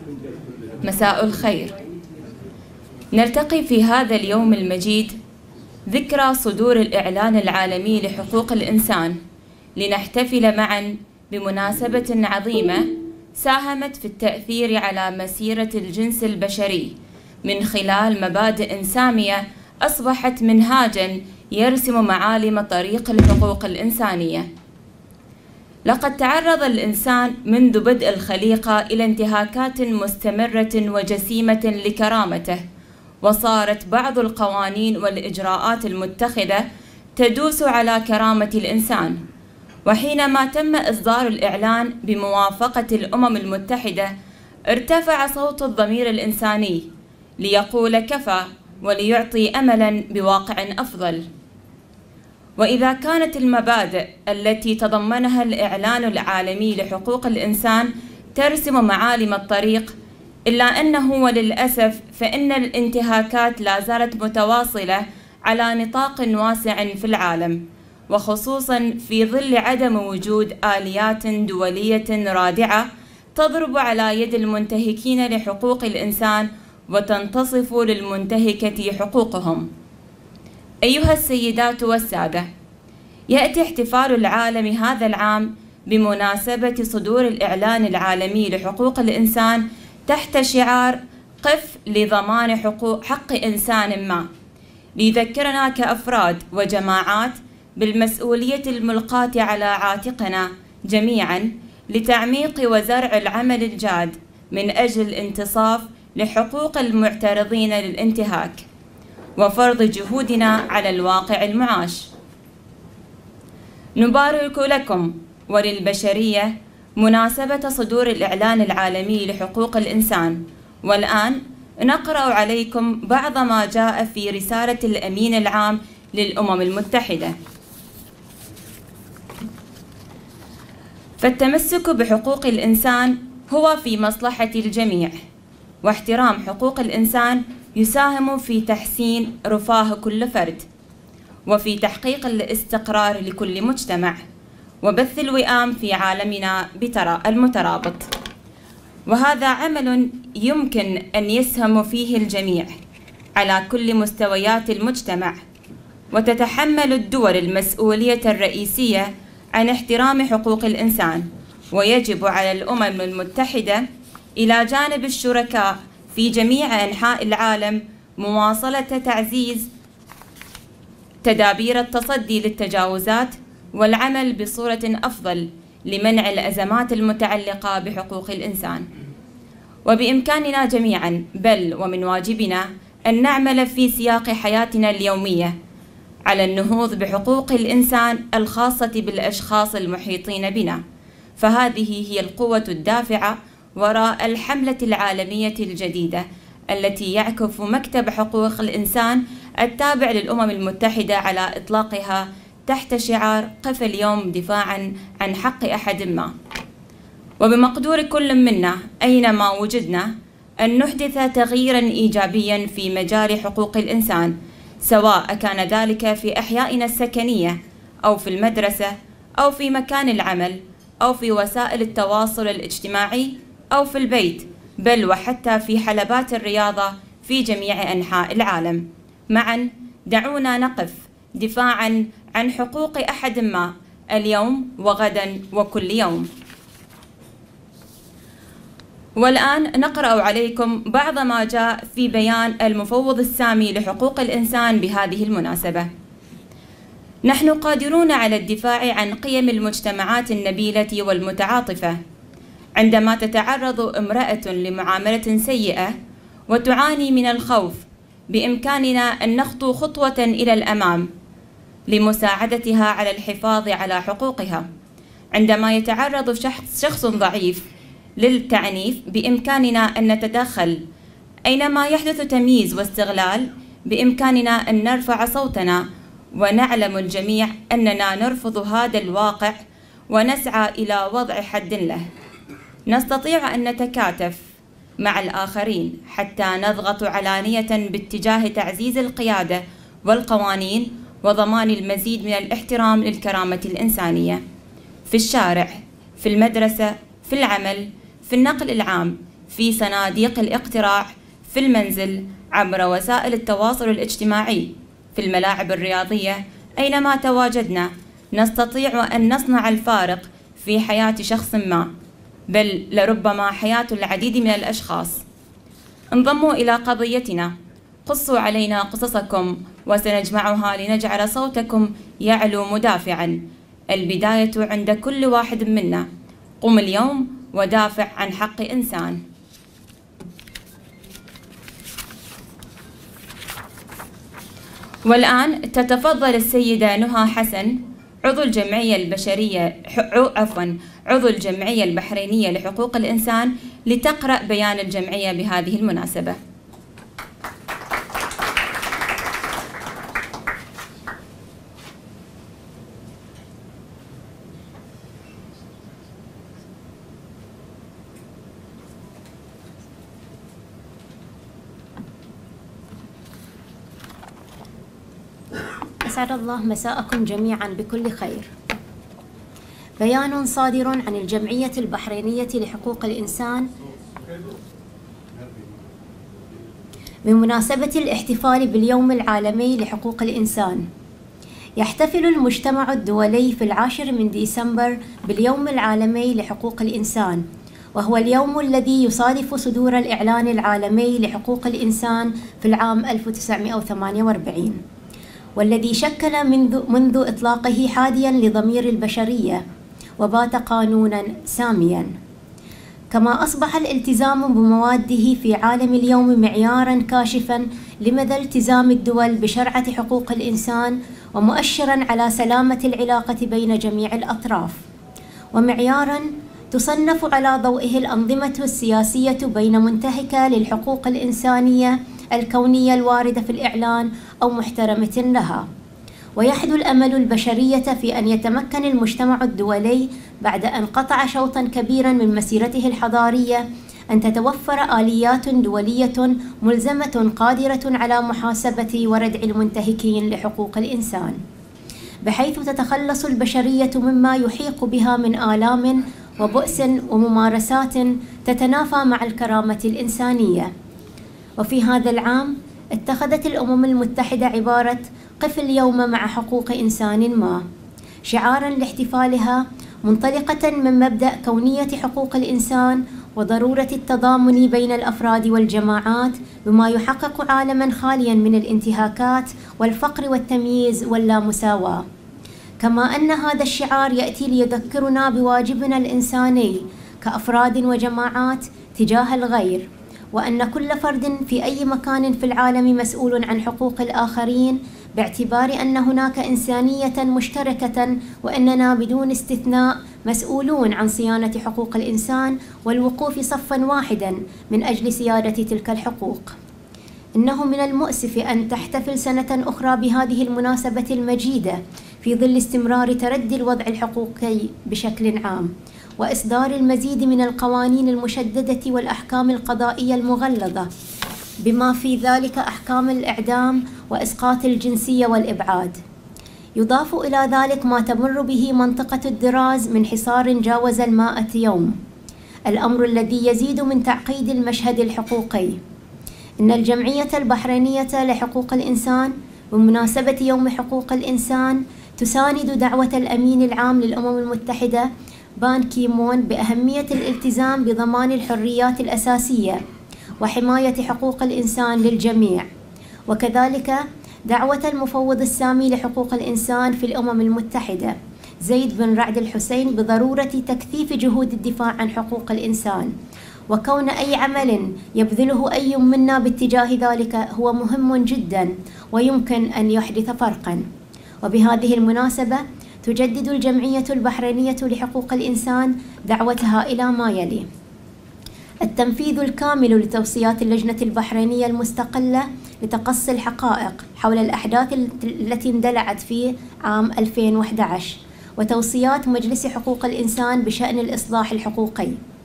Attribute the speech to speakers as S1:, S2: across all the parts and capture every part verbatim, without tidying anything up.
S1: مساء الخير. نلتقي في هذا اليوم المجيد ذكرى صدور الإعلان العالمي لحقوق الإنسان، لنحتفل معا بمناسبة عظيمة ساهمت في التأثير على مسيرة الجنس البشري من خلال مبادئ سامية أصبحت منهاجا يرسم معالم طريق الحقوق الإنسانية. لقد تعرض الإنسان منذ بدء الخليقة إلى انتهاكات مستمرة وجسيمة لكرامته، وصارت بعض القوانين والإجراءات المتخذة تدوس على كرامة الإنسان. وحينما تم إصدار الإعلان بموافقة الأمم المتحدة، ارتفع صوت الضمير الإنساني ليقول كفى، وليعطي أملاً بواقع أفضل. وإذا كانت المبادئ التي تضمنها الإعلان العالمي لحقوق الإنسان ترسم معالم الطريق، إلا أنه وللأسف فإن الانتهاكات لا زالت متواصلة على نطاق واسع في العالم، وخصوصاً في ظل عدم وجود آليات دولية رادعة تضرب على يد المنتهكين لحقوق الإنسان وتنتصف للمنتهكة حقوقهم. أيها السيدات والسادة، يأتي احتفال العالم هذا العام بمناسبة صدور الإعلان العالمي لحقوق الإنسان تحت شعار قف لضمان حقوق حق إنسان ما، ليذكرنا كأفراد وجماعات بالمسؤولية الملقاة على عاتقنا جميعا لتعميق وزرع العمل الجاد من أجل الانتصاف لحقوق المعترضين للانتهاك، وفرض جهودنا على الواقع المعاش. نبارك لكم وللبشرية مناسبة صدور الإعلان العالمي لحقوق الإنسان، والآن نقرأ عليكم بعض ما جاء في رسالة الأمين العام للأمم المتحدة. فالتمسك بحقوق الإنسان هو في مصلحة الجميع، واحترام حقوق الإنسان يساهم في تحسين رفاه كل فرد، وفي تحقيق الاستقرار لكل مجتمع، وبث الوئام في عالمنا المترابط. وهذا عمل يمكن أن يسهم فيه الجميع على كل مستويات المجتمع، وتتحمل الدول المسؤولية الرئيسية عن احترام حقوق الإنسان. ويجب على الأمم المتحدة إلى جانب الشركاء في جميع أنحاء العالم مواصلة تعزيز تدابير التصدي للتجاوزات والعمل بصورة أفضل لمنع الأزمات المتعلقة بحقوق الإنسان. وبإمكاننا جميعا، بل ومن واجبنا، أن نعمل في سياق حياتنا اليومية على النهوض بحقوق الإنسان الخاصة بالأشخاص المحيطين بنا، فهذه هي القوة الدافعة وراء الحملة العالمية الجديدة التي يعكف مكتب حقوق الإنسان التابع للأمم المتحدة على إطلاقها تحت شعار قف اليوم دفاعاً عن حق أحد ما. وبمقدور كل منا أينما وجدنا أن نحدث تغييراً إيجابياً في مجال حقوق الإنسان، سواء كان ذلك في أحيائنا السكنية أو في المدرسة أو في مكان العمل أو في وسائل التواصل الاجتماعي أو في البيت، بل وحتى في حلبات الرياضة في جميع أنحاء العالم. معا دعونا نقف دفاعا عن حقوق أحد ما اليوم وغدا وكل يوم. والآن نقرأ عليكم بعض ما جاء في بيان المفوض السامي لحقوق الإنسان بهذه المناسبة. نحن قادرون على الدفاع عن قيم المجتمعات النبيلة والمتعاطفة. عندما تتعرض امرأة لمعاملة سيئة وتعاني من الخوف، بإمكاننا أن نخطو خطوة إلى الأمام لمساعدتها على الحفاظ على حقوقها. عندما يتعرض شخص, شخص ضعيف للتعنيف، بإمكاننا أن نتدخل. أينما يحدث تمييز واستغلال، بإمكاننا أن نرفع صوتنا، ونعلم الجميع أننا نرفض هذا الواقع ونسعى إلى وضع حد له. نستطيع أن نتكاتف مع الآخرين حتى نضغط علانية باتجاه تعزيز القيادة والقوانين وضمان المزيد من الاحترام للكرامة الإنسانية في الشارع، في المدرسة، في العمل، في النقل العام، في صناديق الاقتراع، في المنزل، عبر وسائل التواصل الاجتماعي، في الملاعب الرياضية، أينما تواجدنا نستطيع أن نصنع الفارق في حياة شخص ما، بل لربما حياة العديد من الأشخاص. انضموا إلى قضيتنا، قصوا علينا قصصكم وسنجمعها لنجعل صوتكم يعلو مدافعا. البداية عند كل واحد منا. قم اليوم ودافع عن حق إنسان. والآن تتفضل السيدة نهى حسن، عضو الجمعية البشرية عفوا عضو الجمعية البحرينية لحقوق الإنسان، لتقرأ بيان الجمعية بهذه المناسبة.
S2: أسعد الله مساءكم جميعا بكل خير. بيان صادر عن الجمعية البحرينية لحقوق الإنسان بمناسبة الاحتفال باليوم العالمي لحقوق الإنسان. يحتفل المجتمع الدولي في العاشر من ديسمبر باليوم العالمي لحقوق الإنسان، وهو اليوم الذي يصادف صدور الإعلان العالمي لحقوق الإنسان في العام ألف وتسعمائة وثمانية وأربعين، والذي شكل منذ, منذ إطلاقه حادياً لضمير البشرية، وبات قانوناً سامياً. كما أصبح الالتزام بمواده في عالم اليوم معياراً كاشفاً لمدى التزام الدول بشرعة حقوق الإنسان، ومؤشراً على سلامة العلاقة بين جميع الأطراف، ومعياراً تصنف على ضوئه الأنظمة السياسية بين منتهكة للحقوق الإنسانية الكونية الواردة في الإعلان أو محترمة لها. ويحدو الأمل البشرية في أن يتمكن المجتمع الدولي بعد أن قطع شوطاً كبيراً من مسيرته الحضارية أن تتوفر آليات دولية ملزمة قادرة على محاسبة وردع المنتهكين لحقوق الإنسان، بحيث تتخلص البشرية مما يحيق بها من آلام وبؤس وممارسات تتنافى مع الكرامة الإنسانية. وفي هذا العام اتخذت الأمم المتحدة عبارة قف اليوم مع حقوق إنسان ما شعاراً لاحتفالها، منطلقة من مبدأ كونية حقوق الإنسان وضرورة التضامن بين الأفراد والجماعات بما يحقق عالماً خالياً من الانتهاكات والفقر والتمييز واللامساواة. كما أن هذا الشعار يأتي ليذكرنا بواجبنا الإنساني كأفراد وجماعات تجاه الغير، وأن كل فرد في أي مكان في العالم مسؤول عن حقوق الآخرين، باعتبار أن هناك إنسانية مشتركة، وأننا بدون استثناء مسؤولون عن صيانة حقوق الإنسان والوقوف صفاً واحداً من أجل سيادة تلك الحقوق. إنه من المؤسف أن تحتفل سنة أخرى بهذه المناسبة المجيدة في ظل استمرار تردي الوضع الحقوقي بشكل عام، وإصدار المزيد من القوانين المشددة والأحكام القضائية المغلظة، بما في ذلك أحكام الإعدام وإسقاط الجنسية والإبعاد. يضاف إلى ذلك ما تمر به منطقة الدراز من حصار جاوز المائة يوم، الأمر الذي يزيد من تعقيد المشهد الحقوقي. إن الجمعية البحرينية لحقوق الإنسان بمناسبة يوم حقوق الإنسان تساند دعوة الأمين العام للأمم المتحدة بان كي مون بأهمية الالتزام بضمان الحريات الأساسية وحماية حقوق الإنسان للجميع، وكذلك دعوة المفوض السامي لحقوق الإنسان في الأمم المتحدة زيد بن رعد الحسين بضرورة تكثيف جهود الدفاع عن حقوق الإنسان، وكون أي عمل يبذله أي منا باتجاه ذلك هو مهم جدا ويمكن أن يحدث فرقا. وبهذه المناسبة تجدد الجمعية البحرينية لحقوق الإنسان دعوتها إلى ما يلي: التنفيذ الكامل لتوصيات اللجنة البحرينية المستقلة لتقصي الحقائق حول الأحداث التي اندلعت في عام ألفين وأحد عشر، وتوصيات مجلس حقوق الإنسان بشأن الإصلاح الحقوقي،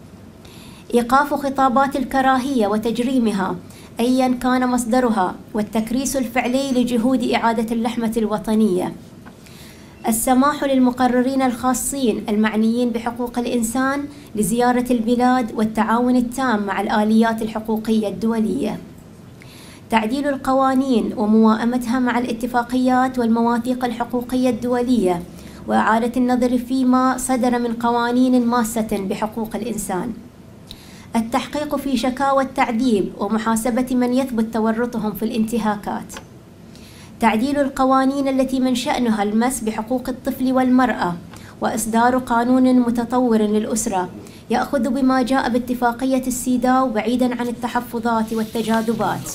S2: إيقاف خطابات الكراهية وتجريمها أيا كان مصدرها، والتكريس الفعلي لجهود إعادة اللحمة الوطنية، السماح للمقررين الخاصين المعنيين بحقوق الإنسان لزيارة البلاد والتعاون التام مع الآليات الحقوقية الدولية. تعديل القوانين وموائمتها مع الاتفاقيات والمواثيق الحقوقية الدولية وإعادة النظر فيما صدر من قوانين ماسة بحقوق الإنسان. التحقيق في شكاوى التعذيب ومحاسبة من يثبت تورطهم في الانتهاكات. تعديل القوانين التي من شأنها المس بحقوق الطفل والمرأة وإصدار قانون متطور للأسرة يأخذ بما جاء باتفاقية السيداو بعيدا عن التحفظات والتجاذبات.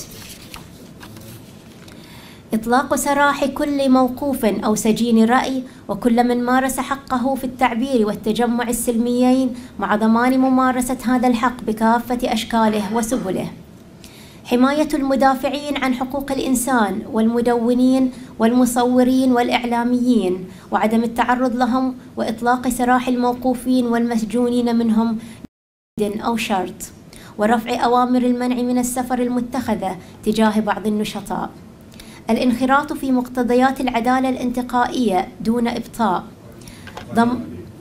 S2: إطلاق سراح كل موقوف أو سجين رأي وكل من مارس حقه في التعبير والتجمع السلميين مع ضمان ممارسة هذا الحق بكافة أشكاله وسبله. حماية المدافعين عن حقوق الإنسان والمدونين والمصورين والإعلاميين وعدم التعرض لهم وإطلاق سراح الموقوفين والمسجونين منهم أو شرط، ورفع أوامر المنع من السفر المتخذة تجاه بعض النشطاء. الانخراط في مقتضيات العدالة الانتقائية دون إبطاء ضم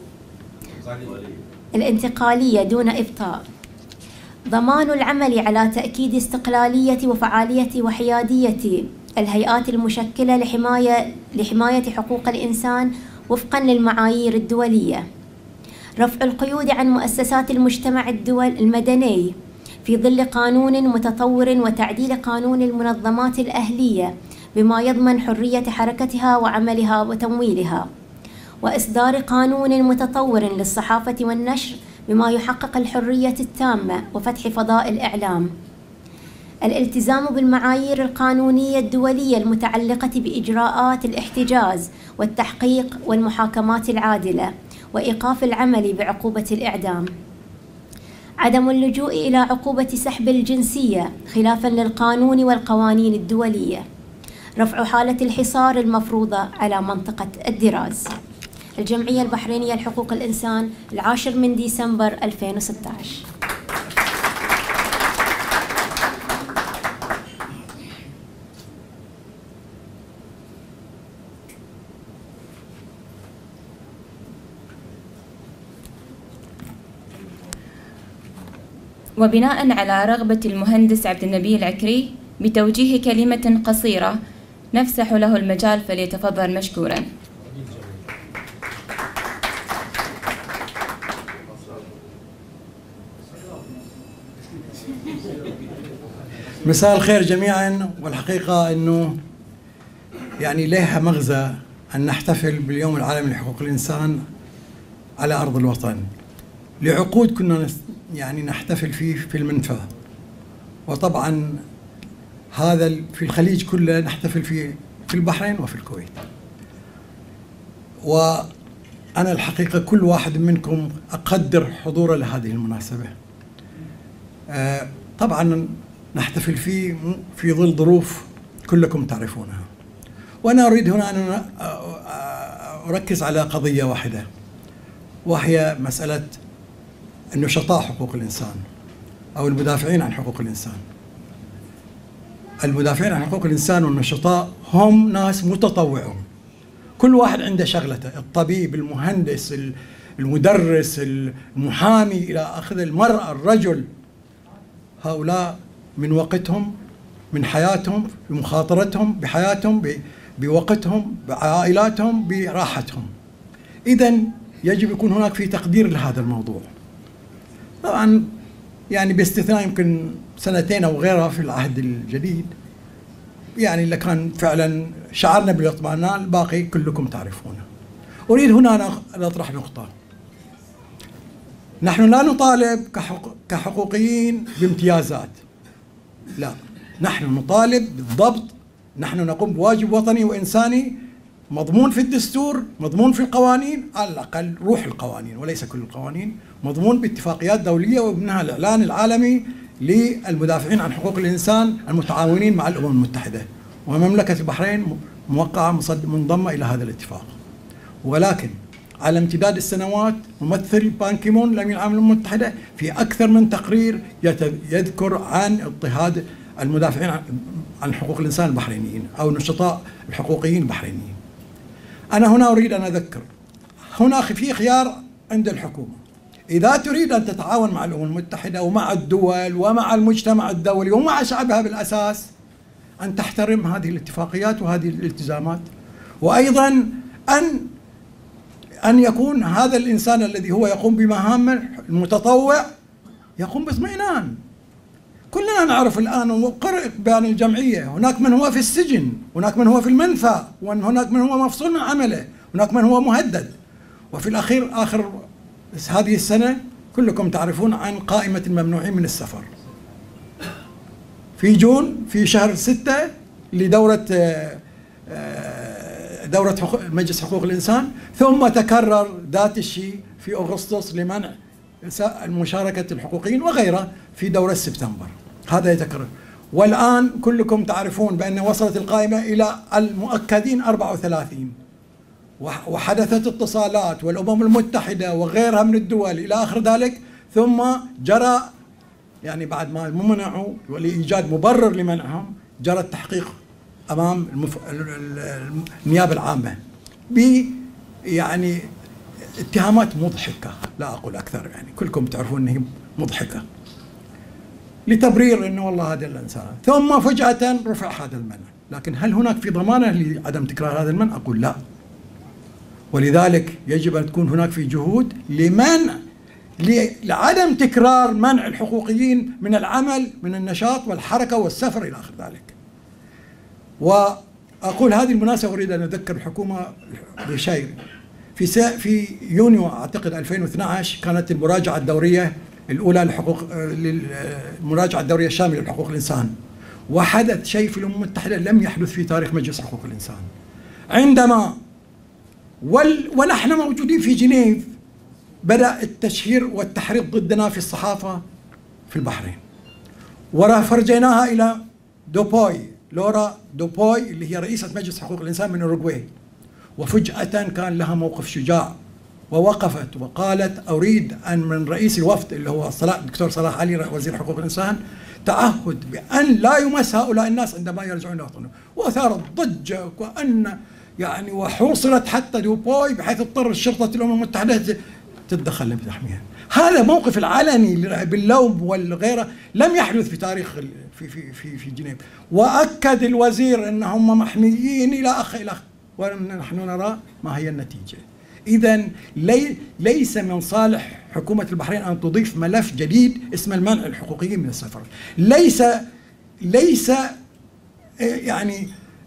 S2: الانتقالية دون إبطاء. ضمان العمل على تأكيد استقلالية وفعالية وحيادية الهيئات المشكلة لحماية لحماية حقوق الإنسان وفقا للمعايير الدولية. رفع القيود عن مؤسسات المجتمع الدول المدني في ظل قانون متطور وتعديل قانون المنظمات الأهلية بما يضمن حرية حركتها وعملها وتمويلها. وإصدار قانون متطور للصحافة والنشر بما يحقق الحرية التامة وفتح فضاء الإعلام. الالتزام بالمعايير القانونية الدولية المتعلقة بإجراءات الاحتجاز والتحقيق والمحاكمات العادلة وإيقاف العمل بعقوبة الإعدام. عدم اللجوء إلى عقوبة سحب الجنسية خلافاً للقانون والقوانين الدولية. رفع حالة الحصار المفروضة على منطقة الدراز. الجمعية البحرينية لحقوق الإنسان العاشر من ديسمبر ألفين وستة عشر.
S1: وبناء على رغبة المهندس عبد النبي العكري بتوجيه كلمة قصيرة نفسح له المجال، فليتفضل مشكورا.
S3: مساء الخير جميعا. والحقيقة أنه يعني لها مغزى أن نحتفل باليوم العالمي لحقوق الإنسان على أرض الوطن. لعقود كنا يعني نحتفل فيه في المنفى، وطبعا هذا في الخليج كله نحتفل فيه في البحرين وفي الكويت. وأنا الحقيقة كل واحد منكم أقدر حضوره لهذه المناسبة. آه طبعا نحتفل فيه في ظل ظروف كلكم تعرفونها، وأنا أريد هنا أن أركز على قضية واحدة، وهي مسألة النشطاء حقوق الإنسان أو المدافعين عن حقوق الإنسان. المدافعين عن حقوق الإنسان والنشطاء هم ناس متطوعون، كل واحد عنده شغلته، الطبيب، المهندس، المدرس، المحامي إلى آخره، المرأة، الرجل. هؤلاء من وقتهم، من حياتهم، بمخاطرتهم بحياتهم، بوقتهم، بعائلاتهم، براحتهم. إذن يجب يكون هناك في تقدير لهذا الموضوع. طبعا يعني باستثناء يمكن سنتين أو غيرها في العهد الجديد، يعني اللي كان فعلا شعرنا بالاطمئنان، الباقي كلكم تعرفونه. أريد هنا أن أطرح نقطة. نحن لا نطالب كحقوقيين بامتيازات، لا، نحن نطالب بالضبط، نحن نقوم بواجب وطني وإنساني مضمون في الدستور، مضمون في القوانين، على الأقل روح القوانين وليس كل القوانين، مضمون باتفاقيات دولية ومنها الإعلان العالمي للمدافعين عن حقوق الإنسان المتعاونين مع الأمم المتحدة، ومملكة البحرين موقعة منضمة إلى هذا الاتفاق. ولكن على امتداد السنوات ممثل بان كيمون الأمين العام للأمم المتحدة في أكثر من تقرير يذكر عن اضطهاد المدافعين عن حقوق الإنسان البحرينيين أو النشطاء الحقوقيين البحرينيين. أنا هنا أريد أن أذكر، هنا في خيار عند الحكومة، إذا تريد أن تتعاون مع الأمم المتحدة ومع الدول ومع المجتمع الدولي ومع شعبها بالأساس، أن تحترم هذه الاتفاقيات وهذه الالتزامات، وأيضا أن أن يكون هذا الإنسان الذي هو يقوم بمهامه المتطوع يقوم باطمئنان. كلنا نعرف الآن وقرأ بيان الجمعية، هناك من هو في السجن، هناك من هو في المنفى، وهناك من هو مفصول من عمله، هناك من هو مهدد. وفي الأخير آخر هذه السنة كلكم تعرفون عن قائمة الممنوعين من السفر. في جون في شهر ستة لدورة دورة مجلس حقوق الإنسان، ثم تكرر ذات الشيء في أغسطس لمنع المشاركة الحقوقيين وغيره في دورة سبتمبر. هذا يتكرر. والآن كلكم تعرفون بأن وصلت القائمة إلى المؤكدين أربعة وثلاثين، وحدثت اتصالات والأمم المتحدة وغيرها من الدول إلى آخر ذلك، ثم جرى يعني بعد ما منعوا ولإيجاد مبرر لمنعهم جرى التحقيق أمام المف... النيابة العامة ب يعني اتهامات مضحكة، لا أقول أكثر، يعني كلكم تعرفون أنها مضحكة، لتبرير أنه والله هذا الإنسان، ثم فجأة رفع هذا المنع. لكن هل هناك في ضمانة لعدم تكرار هذا المنع؟ أقول لا. ولذلك يجب أن تكون هناك في جهود لمنع لعدم تكرار منع الحقوقيين من العمل، من النشاط والحركة والسفر إلى آخر ذلك. وأقول هذه المناسبة أريد أن أذكر الحكومة بشيء. في في يونيو أعتقد ألفين واثني عشر كانت المراجعة الدورية الأولى لحقوق المراجعة الدورية الشاملة لحقوق الإنسان، وحدث شيء في الأمم المتحدة لم يحدث في تاريخ مجلس حقوق الإنسان، عندما وال ونحن موجودين في جنيف بدأ التشهير والتحريض ضدنا في الصحافة في البحرين، ورفرجيناها إلى دوبوي، لورا دوبوي اللي هي رئيسة مجلس حقوق الإنسان من أوروغواي، وفجأة كان لها موقف شجاع ووقفت وقالت أريد أن من رئيس الوفد اللي هو الدكتور صلاح علي وزير حقوق الإنسان تعهد بأن لا يمس هؤلاء الناس عندما يرجعون إلى وطنهم، وأثارت ضجة وأن يعني وحوصلت حتى دوبوي بحيث اضطر الشرطة الأمم المتحدة تتدخل لتحميها. هذا موقف العلني باللوم والغيره لم يحدث في تاريخ في في في في جنيف، واكد الوزير انهم محميين الى اخ الى اخ، ونحن نرى ما هي النتيجه. اذا لي ليس من صالح حكومه البحرين ان تضيف ملف جديد اسمه المنع الحقوقيين من السفر. ليس ليس يعني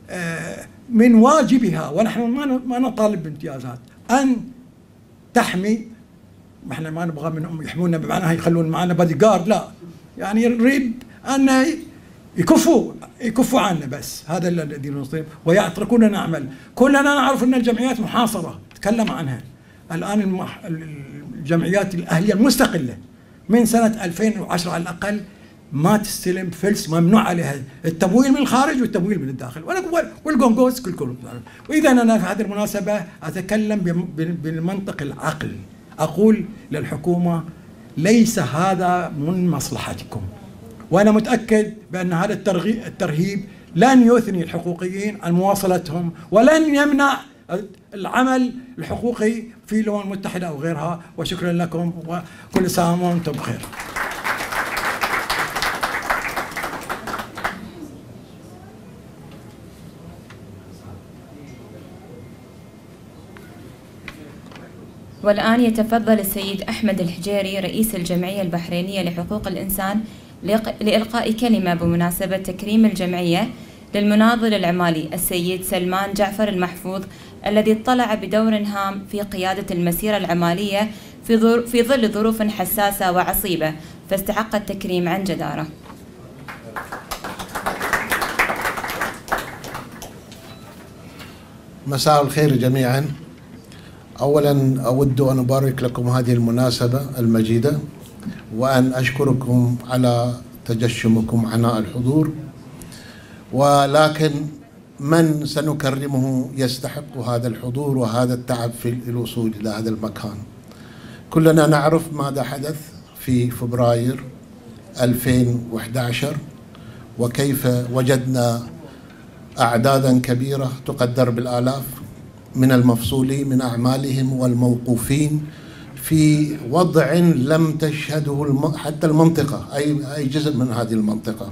S3: من واجبها، ونحن ما نطالب بامتيازات، ان تحمي. احنا ما نبغى منهم يحمونا بمعنى يخلون معنا بادي جارد، لا، يعني نريد ان يكفوا يكفوا عنا بس، هذا الذي نطلب ويتركونا نعمل. كلنا نعرف ان الجمعيات محاصره، تكلم عنها الان المح... الجمعيات الاهليه المستقله من سنه ألفين وعشرة على الاقل ما تستلم فلس، ممنوع عليها التمويل من الخارج والتمويل من الداخل، والجونغوز كل كل. واذا انا في هذه المناسبه اتكلم بالمنطق العقل، أقول للحكومة ليس هذا من مصلحتكم، وأنا متأكد بأن هذا الترهيب لن يثني الحقوقيين عن مواصلتهم، ولن يمنع العمل الحقوقي في الأمم المتحدة أو غيرها. وشكرا لكم وكل سنة وأنتم بخير.
S1: والآن يتفضل السيد أحمد الحجيري رئيس الجمعية البحرينية لحقوق الإنسان لإلقاء كلمة بمناسبة تكريم الجمعية للمناضل العمالي السيد سلمان جعفر المحفوظ، الذي اطلع بدور هام في قيادة المسيرة العمالية في في ظل ظروف حساسة وعصيبة، فاستحق التكريم عن جدارة.
S4: مساء الخير جميعا. أولا أود أن أبارك لكم هذه المناسبة المجيدة، وأن أشكركم على تجشمكم عناء الحضور، ولكن من سنكرمه يستحق هذا الحضور وهذا التعب في الوصول إلى هذا المكان. كلنا نعرف ماذا حدث في فبراير ألفين وأحد عشر، وكيف وجدنا أعدادا كبيرة تقدر بالآلاف من المفصولين من أعمالهم والموقوفين في وضع لم تشهده حتى المنطقة، أي أي جزء من هذه المنطقة.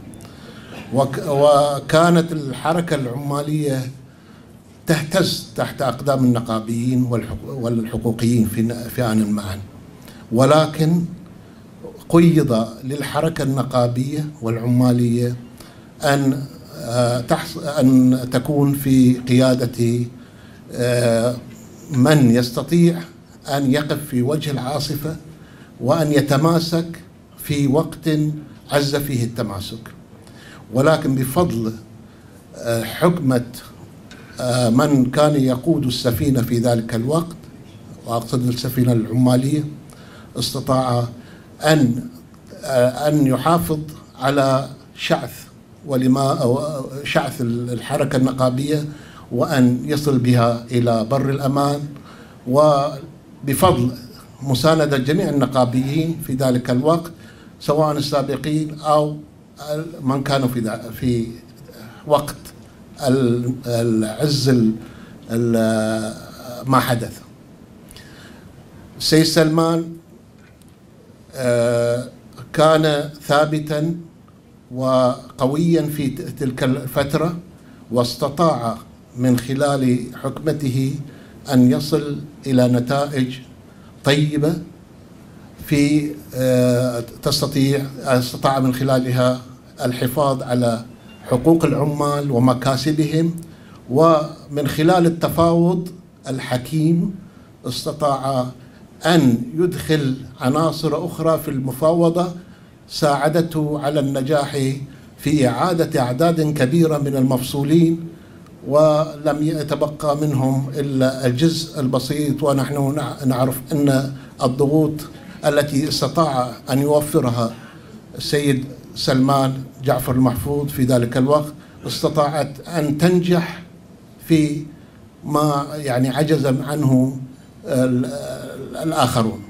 S4: وكانت الحركة العمالية تهتز تحت أقدام النقابيين والحقوقيين في آن معا، ولكن قيض للحركة النقابية والعمالية أن أن تكون في قيادة من يستطيع أن يقف في وجه العاصفة وأن يتماسك في وقت عز فيه التماسك. ولكن بفضل حكمة من كان يقود السفينة في ذلك الوقت، وأقصد السفينة العمالية، استطاع أن أن يحافظ على شعث ولما أو شعث الحركة النقابية وأن يصل بها إلى بر الأمان، وبفضل مساندة جميع النقابيين في ذلك الوقت سواء السابقين أو من كانوا في في وقت العز ما حدث. السيد سلمان كان ثابتا وقويا في تلك الفترة، واستطاع من خلال حكمته أن يصل إلى نتائج طيبة في تستطيع استطاع من خلالها الحفاظ على حقوق العمال ومكاسبهم، ومن خلال التفاوض الحكيم استطاع أن يدخل عناصر أخرى في المفاوضة ساعدته على النجاح في إعادة أعداد كبيرة من المفصولين، ولم يتبقى منهم إلا الجزء البسيط. ونحن نعرف أن الضغوط التي استطاع أن يوفرها السيد سلمان جعفر المحفوظ في ذلك الوقت استطاعت أن تنجح في ما يعني عجز عنه الآخرون.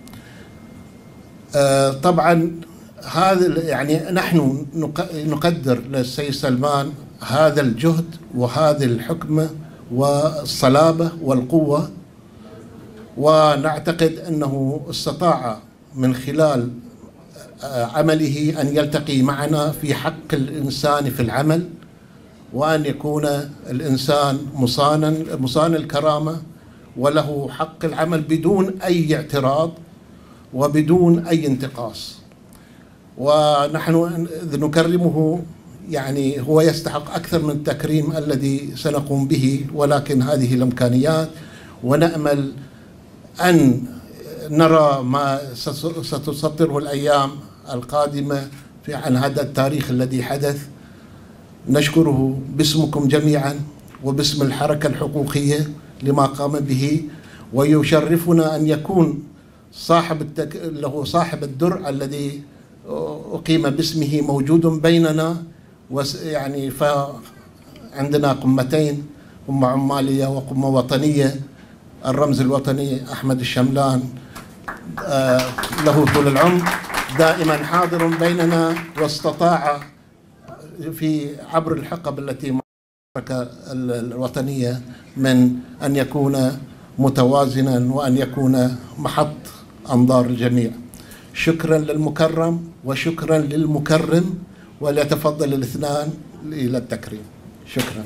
S4: طبعا هذا يعني نحن نقدر للسيد سلمان هذا الجهد وهذه الحكمة والصلابة والقوة، ونعتقد أنه استطاع من خلال عمله أن يلتقي معنا في حق الإنسان في العمل، وأن يكون الإنسان مصانا مصان الكرامة وله حق العمل بدون أي اعتراض وبدون أي انتقاص. ونحن نكرمه، يعني هو يستحق أكثر من التكريم الذي سنقوم به، ولكن هذه الإمكانيات، ونأمل أن نرى ما ستسطره الأيام القادمة في عن هذا التاريخ الذي حدث. نشكره باسمكم جميعا وباسم الحركة الحقوقية لما قام به، ويشرفنا أن يكون صاحب التك... له صاحب الدرع الذي أقيم باسمه موجود بيننا. وس... يعني فعندنا قمتين، قمة عمالية وقمة وطنية. الرمز الوطني أحمد الشملان آه له طول العمر دائما حاضر بيننا، واستطاع في عبر الحقب التي الحركة الوطنية من أن يكون متوازنا وأن يكون محط أنظار الجميع. شكرا للمكرم وشكرا للمكرم، وليتفضل الاثنان إلى التكريم. شكرا.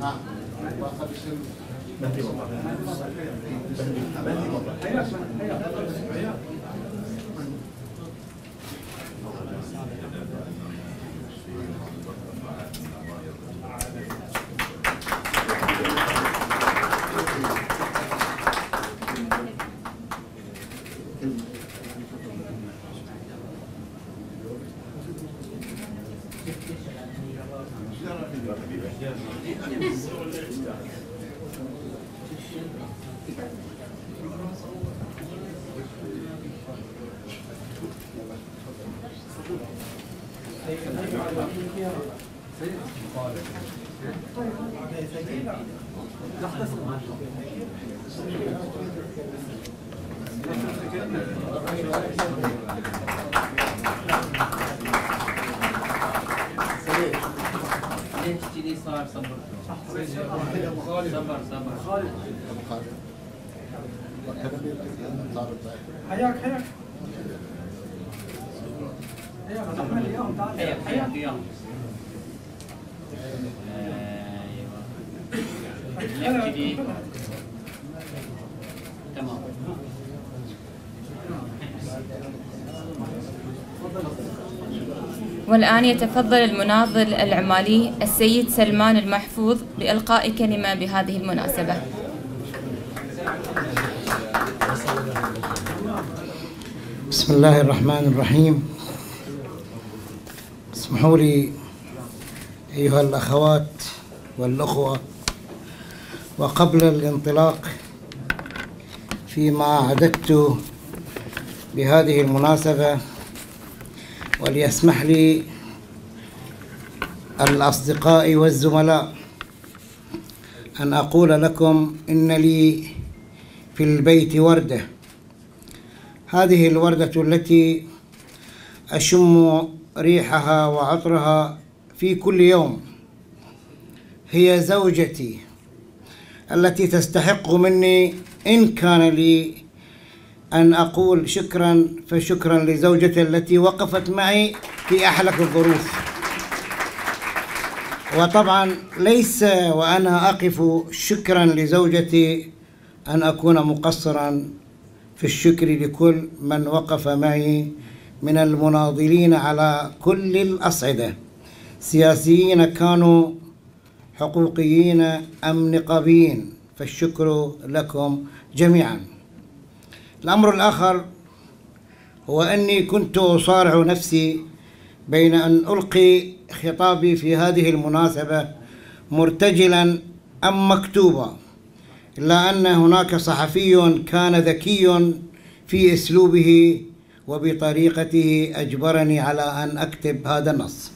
S3: حياك حياك
S5: حياك حياك يلا ايوه جديد تمام.
S1: والآن يتفضل المناضل العمالي السيد سلمان المحفوظ بإلقاء كلمة بهذه المناسبة.
S6: بسم الله الرحمن الرحيم. اسمحوا لي أيها الأخوات والأخوة، وقبل الانطلاق فيما أعددت بهذه المناسبة، وليسمح لي الأصدقاء والزملاء أن أقول لكم إن لي في البيت وردة. هذه الوردة التي أشم ريحها وعطرها في كل يوم هي زوجتي التي تستحق مني إن كان لي أن أقول شكرا فشكرا لزوجتي التي وقفت معي في أحلك الظروف. وطبعا ليس وأنا أقف شكرا لزوجتي أن أكون مقصرا في الشكر لكل من وقف معي من المناضلين على كل الأصعدة، سياسيين كانوا، حقوقيين أم نقابيين، فالشكر لكم جميعا. الأمر الآخر هو أني كنت أصارع نفسي بين أن ألقي خطابي في هذه المناسبة مرتجلا أم مكتوبا، إلا أن هناك صحفي كان ذكي في أسلوبه وبطريقته أجبرني على أن أكتب هذا النص.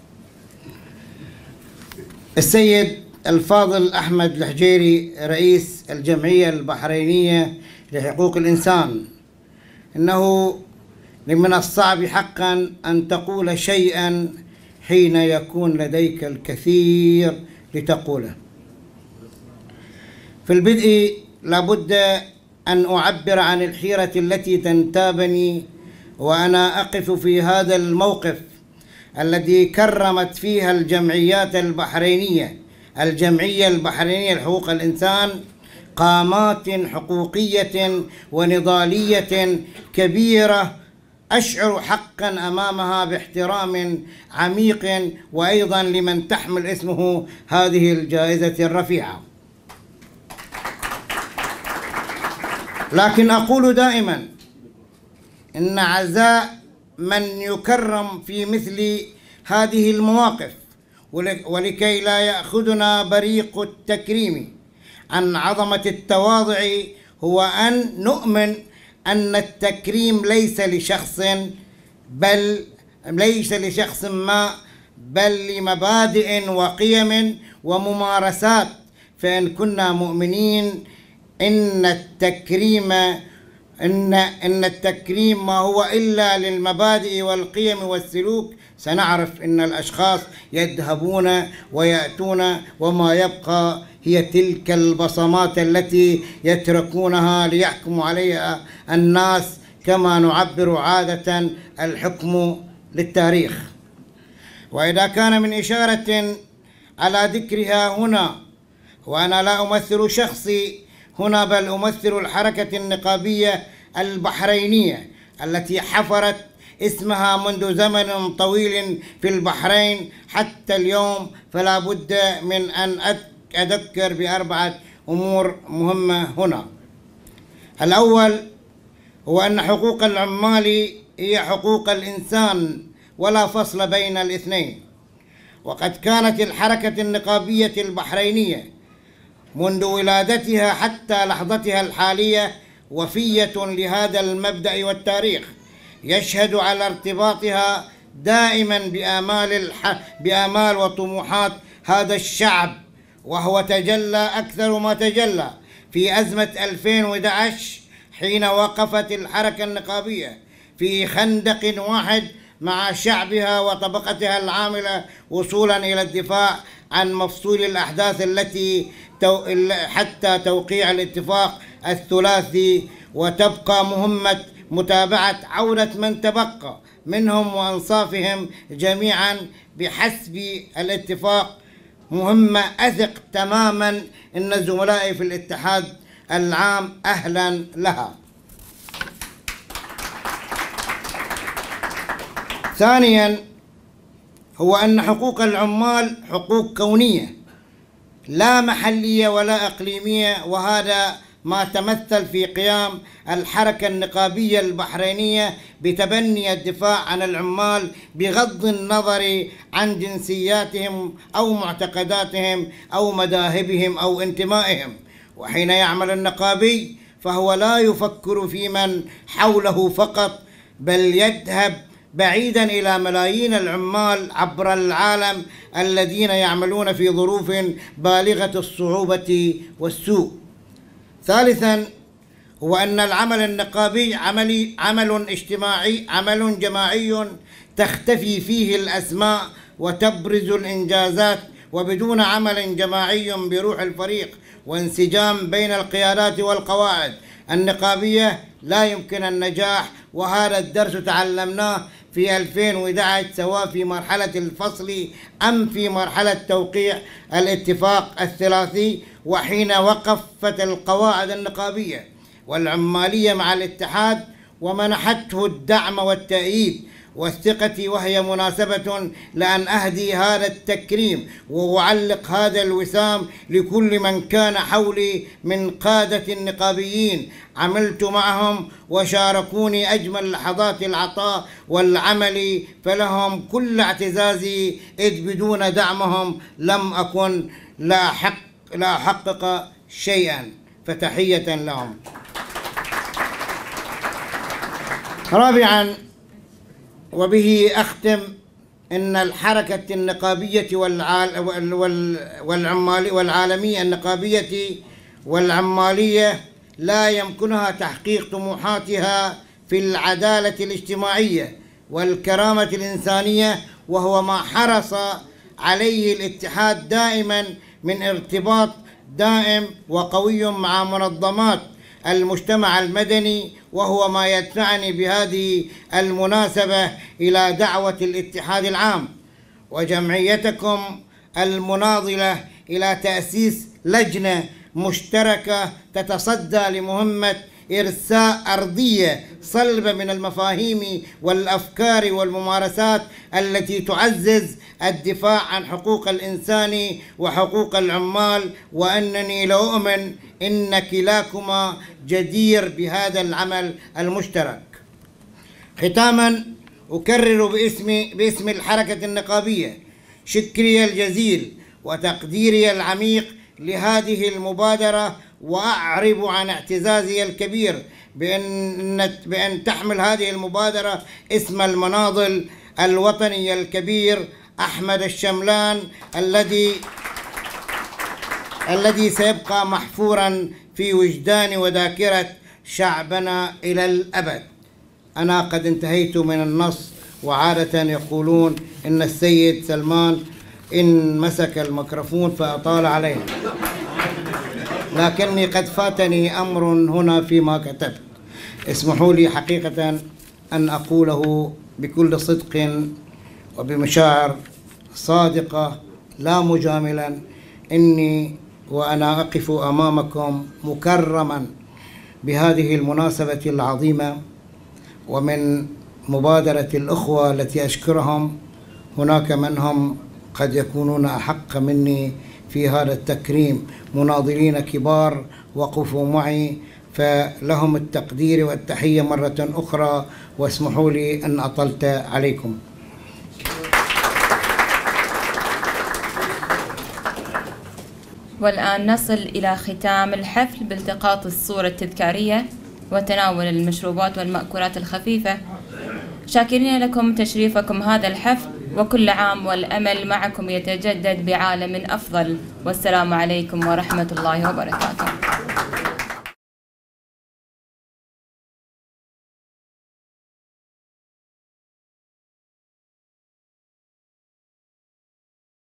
S6: السيد الفاضل أحمد الحجيري رئيس الجمعية البحرينية لحقوق الإنسان: إنه من الصعب حقا أن تقول شيئا حين يكون لديك الكثير لتقوله. في البدء لابد أن أعبر عن الحيرة التي تنتابني وأنا أقف في هذا الموقف الذي كرمت فيها الجمعيات البحرينية الجمعية البحرينية لحقوق الإنسان قامات حقوقية ونضالية كبيرة أشعر حقا أمامها باحترام عميق، وأيضا لمن تحمل اسمه هذه الجائزة الرفيعة. لكن أقول دائما إن عزاء من يكرم في مثل هذه المواقف، ولكي لا يأخذنا بريق التكريم عن عظمة التواضع، هو أن نؤمن أن التكريم ليس لشخص بل ليس لشخص ما بل لمبادئ وقيم وممارسات. فإن كنا مؤمنين إن التكريم إن إن التكريم ما هو إلا للمبادئ والقيم والسلوك، سنعرف إن الأشخاص يذهبون ويأتون وما يبقى هي تلك البصمات التي يتركونها ليحكموا عليها الناس، كما نعبر عادة الحكم للتاريخ. وإذا كان من إشارة على ذكرها هنا وأنا لا أمثل شخصي هنا، بل أمثل الحركة النقابية البحرينية التي حفرت اسمها منذ زمن طويل في البحرين حتى اليوم. فلا بد من أن أذكر بأربعة أمور مهمة هنا. الأول هو أن حقوق العمال هي حقوق الإنسان ولا فصل بين الاثنين، وقد كانت الحركة النقابية البحرينية منذ ولادتها حتى لحظتها الحالية وفية لهذا المبدأ والتاريخ، يشهد على ارتباطها دائما بآمال, الح... بآمال وطموحات هذا الشعب، وهو تجلى أكثر ما تجلى في أزمة ألفين وأحد عشر حين وقفت الحركة النقابية في خندق واحد مع شعبها وطبقتها العاملة وصولا إلى الدفاع عن مفصول الأحداث التي تو... حتى توقيع الاتفاق الثلاثي، وتبقى مهمة متابعة عودة من تبقى منهم وأنصافهم جميعا بحسب الاتفاق مهمة أثق تماما أن زملائي في الاتحاد العام أهلا لها. ثانيا هو أن حقوق العمال حقوق كونية لا محلية ولا إقليمية، وهذا ما تمثل في قيام الحركة النقابية البحرينية بتبني الدفاع عن العمال بغض النظر عن جنسياتهم أو معتقداتهم أو مذاهبهم أو انتمائهم. وحين يعمل النقابي فهو لا يفكر في من حوله فقط، بل يذهب بعيدا إلى ملايين العمال عبر العالم الذين يعملون في ظروف بالغة الصعوبة والسوء. ثالثا هو أن العمل النقابي عملي عمل اجتماعي عمل جماعي تختفي فيه الأسماء وتبرز الإنجازات، وبدون عمل جماعي بروح الفريق وانسجام بين القيادات والقواعد النقابية لا يمكن النجاح. وهذا الدرس تعلمناه في ألفين وأحد عشر سواء في مرحلة الفصل أم في مرحلة توقيع الاتفاق الثلاثي، وحين وقفت القواعد النقابية والعمالية مع الاتحاد ومنحته الدعم والتأييد والثقة، وهي مناسبة لأن أهدي هذا التكريم وأعلق هذا الوسام لكل من كان حولي من قادة النقابيين عملت معهم وشاركوني أجمل لحظات العطاء والعمل، فلهم كل اعتزازي، إذ بدون دعمهم لم أكن لا أحق لا أحقق شيئا، فتحية لهم. رابعا وبه أختم، إن الحركة النقابية والعمالية والعالمية النقابية والعمالية لا يمكنها تحقيق طموحاتها في العدالة الاجتماعية والكرامة الإنسانية، وهو ما حرص عليه الاتحاد دائما من ارتباط دائم وقوي مع منظمات المجتمع المدني، وهو ما يدفعني بهذه المناسبة إلى دعوة الاتحاد العام وجمعيتكم المناضلة إلى تأسيس لجنة مشتركة تتصدى لمهمة إرساء أرضية صلبة من المفاهيم والأفكار والممارسات التي تعزز الدفاع عن حقوق الإنسان وحقوق العمال، وأنني لأؤمن إن كلاكما جدير بهذا العمل المشترك. ختاما أكرر باسم باسم الحركة النقابية شكري الجزيل وتقديري العميق لهذه المبادرة، وأعرب عن اعتزازي الكبير بأن بأن تحمل هذه المبادرة اسم المناضل الوطني الكبير أحمد الشملان، الذي الذي سيبقى محفورا في وجدان وذاكرة شعبنا إلى الأبد. أنا قد انتهيت من النص، وعادة يقولون إن السيد سلمان إن مسك الميكروفون فأطال علينا، لكني قد فاتني أمر هنا فيما كتبت. اسمحوا لي حقيقة أن أقوله بكل صدق وبمشاعر صادقة لا مجاملا، إني وأنا أقف أمامكم مكرما بهذه المناسبة العظيمة. ومن مبادرة الأخوة التي أشكرهم، هناك من هم قد يكونون أحق مني في هذا التكريم، مناضلين كبار وقفوا معي، فلهم التقدير والتحية مرة أخرى، واسمحوا لي أن أطلت عليكم.
S1: والآن نصل إلى ختام الحفل بالتقاط الصورة التذكارية وتناول المشروبات والمأكولات الخفيفة. شاكرين لكم تشريفكم هذا الحفل، وكل عام والأمل معكم يتجدد بعالم أفضل. والسلام عليكم ورحمة الله وبركاته.